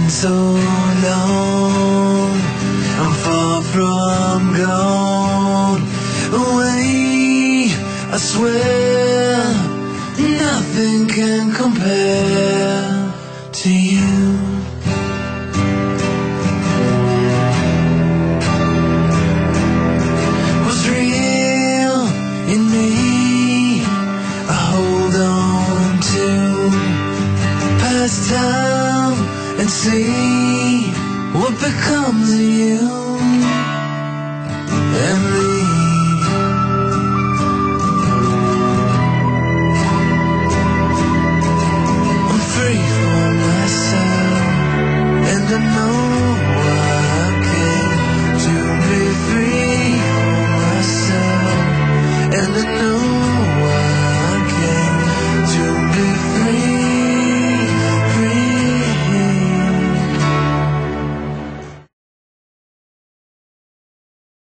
so long, I'm far from gone away. I swear nothing can compare to you. What's real in me, I hold on to past time and see what becomes of you and me.